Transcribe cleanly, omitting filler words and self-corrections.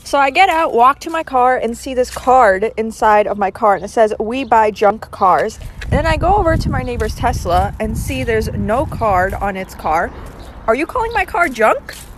So I get out, walk to my car, and see this card inside of my car, and it says, "We buy junk cars." And then I go over to my neighbor's Tesla and see there's no card on its car. Are you calling my car junk?